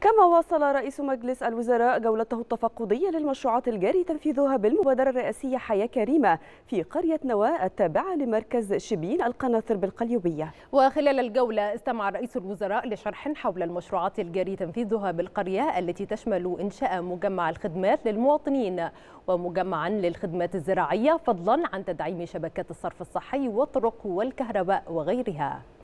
كما واصل رئيس مجلس الوزراء جولته التفقدية للمشروعات الجاري تنفيذها بالمبادرة الرئاسية حياة كريمة في قرية نواة التابعة لمركز شبين القناطر بالقليوبية. وخلال الجولة استمع رئيس الوزراء لشرح حول المشروعات الجاري تنفيذها بالقرية التي تشمل إنشاء مجمع الخدمات للمواطنين ومجمعا للخدمات الزراعية، فضلا عن تدعيم شبكات الصرف الصحي والطرق والكهرباء وغيرها.